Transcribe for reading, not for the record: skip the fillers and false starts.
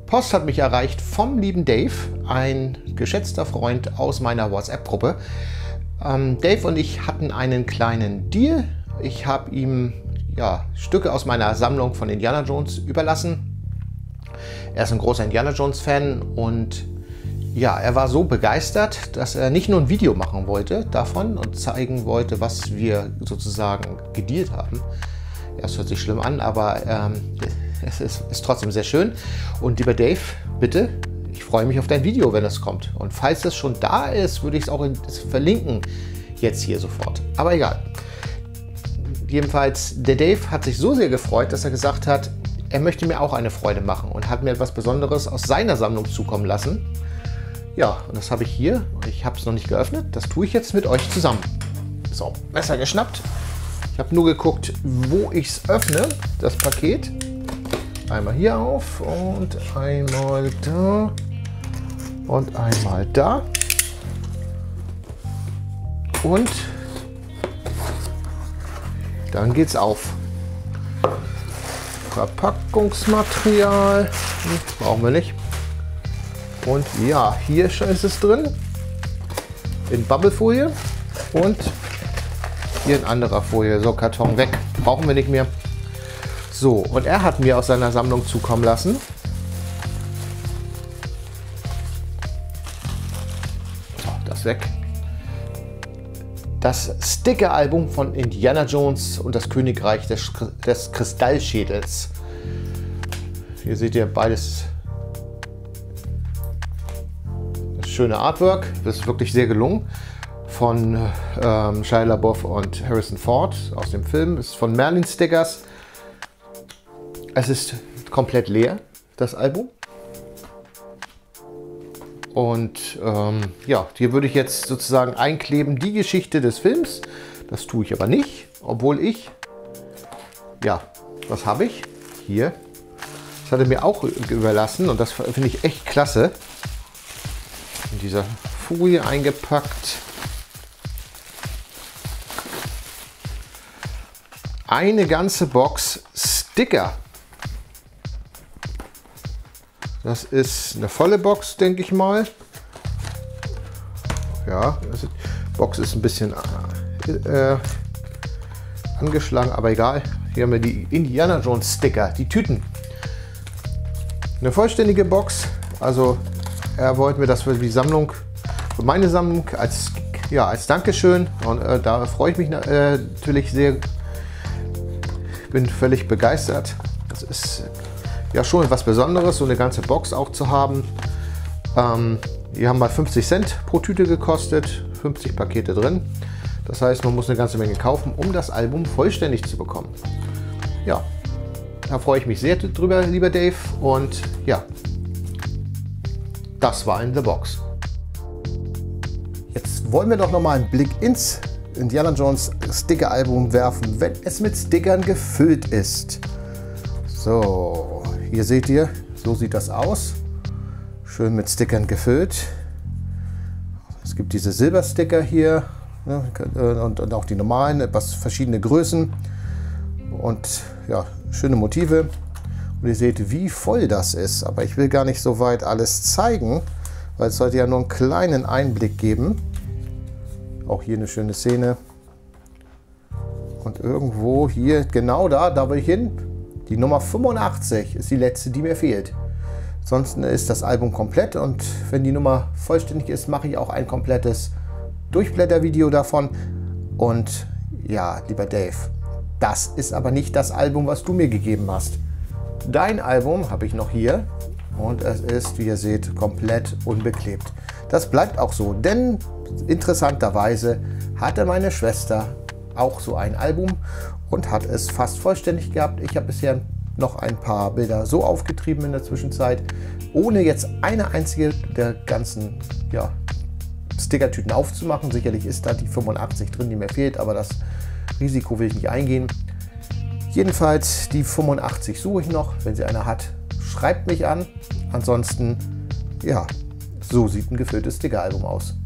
Post hat mich erreicht vom lieben Dave, ein geschätzter Freund aus meiner WhatsApp-Gruppe. Dave und ich hatten einen kleinen Deal. Ich habe ihm Stücke aus meiner Sammlung von Indiana Jones überlassen. Er ist ein großer Indiana Jones-Fan und ja, er war so begeistert, dass er nicht nur ein Video machen wollte davon und zeigen wollte, was wir sozusagen gedealt haben. Ja, es hört sich schlimm an, aber es ist trotzdem sehr schön. Und lieber Dave, bitte, ich freue mich auf dein Video, wenn es kommt. Und falls es schon da ist, würde ich es auch verlinken, jetzt hier sofort. Aber egal. Jedenfalls, der Dave hat sich so sehr gefreut, dass er gesagt hat, er möchte mir auch eine Freude machen und hat mir etwas Besonderes aus seiner Sammlung zukommen lassen. Ja, und das habe ich hier. Ich habe es noch nicht geöffnet. Das tue ich jetzt mit euch zusammen. So, Messer geschnappt. Ich habe nur geguckt, wo ich es öffne, das Paket. Einmal hier auf und einmal da und einmal da. Und dann geht's auf. Verpackungsmaterial brauchen wir nicht. Und ja, hier ist es drin. In Bubblefolie und hier in anderer Folie, so Karton weg, brauchen wir nicht mehr. So, und er hat mir aus seiner Sammlung zukommen lassen. So, das weg. Das Sticker-Album von Indiana Jones und das Königreich des Kristallschädels. Hier seht ihr beides. Das schöne Artwork, das ist wirklich sehr gelungen. Von Shia LaBeouf und Harrison Ford aus dem Film. Das ist von Merlin Stickers. Es ist komplett leer, das Album. Und ja, hier würde ich jetzt sozusagen einkleben die Geschichte des Films. Das tue ich aber nicht, obwohl ich, ja, was habe ich? Hier. Das hat er mir auch überlassen und das finde ich echt klasse. In dieser Folie eingepackt. Eine ganze Box Sticker. Das ist eine volle Box, denke ich mal. Ja, die Box ist ein bisschen angeschlagen, aber egal. Hier haben wir die Indiana Jones Sticker, die Tüten. Eine vollständige Box. Also er wollte mir das für die Sammlung, für meine Sammlung als Dankeschön. Und da freue ich mich natürlich sehr. Bin völlig begeistert. Das ist ja schon etwas Besonderes, so eine ganze Box auch zu haben. Die haben mal 50 Cent pro Tüte gekostet, 50 Pakete drin. Das heißt, man muss eine ganze Menge kaufen, um das Album vollständig zu bekommen. Ja, da freue ich mich sehr drüber, lieber Dave. Und ja, das war in the Box. Jetzt wollen wir doch noch mal einen Blick ins Indiana Jones Sticker Album werfen, wenn es mit Stickern gefüllt ist. So, hier seht ihr, so sieht das aus. Schön mit Stickern gefüllt. Es gibt diese Silbersticker hier, ne, und auch die normalen, etwas verschiedene Größen und ja, schöne Motive. Und ihr seht, wie voll das ist. Aber ich will gar nicht so weit alles zeigen, weil es sollte ja nur einen kleinen Einblick geben. Auch hier eine schöne Szene. Und irgendwo hier, genau da will ich hin. Die Nummer 85 ist die letzte, die mir fehlt. Ansonsten ist das Album komplett und wenn die Nummer vollständig ist, mache ich auch ein komplettes Durchblättervideo davon. Und ja, lieber Dave, das ist aber nicht das Album, was du mir gegeben hast. Dein Album habe ich noch hier und es ist, wie ihr seht, komplett unbeklebt. Das bleibt auch so, denn interessanterweise hatte meine Schwester auch so ein Album und hat es fast vollständig gehabt. Ich habe bisher noch ein paar Bilder so aufgetrieben in der Zwischenzeit, ohne jetzt eine einzige der ganzen Stickertüten aufzumachen. Sicherlich ist da die 85 drin, die mir fehlt, aber das Risiko will ich nicht eingehen. Jedenfalls die 85 suche ich noch. Wenn sie einer hat, schreibt mich an. Ansonsten, ja, so sieht ein gefülltes Stickeralbum aus.